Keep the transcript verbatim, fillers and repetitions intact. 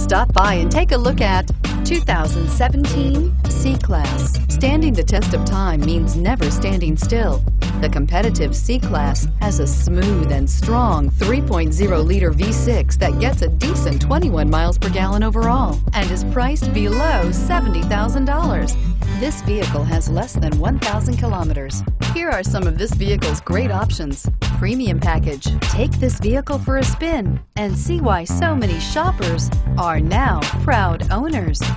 Stop by and take a look at two thousand seventeen C-Class. Standing the test of time means never standing still. The competitive C-Class has a smooth and strong three point oh liter V six that gets a decent twenty-one miles per gallon overall and is priced below seventy thousand dollars. This vehicle has less than one thousand kilometers. Here are some of this vehicle's great options: premium package. Take this vehicle for a spin and see why so many shoppers are now proud owners.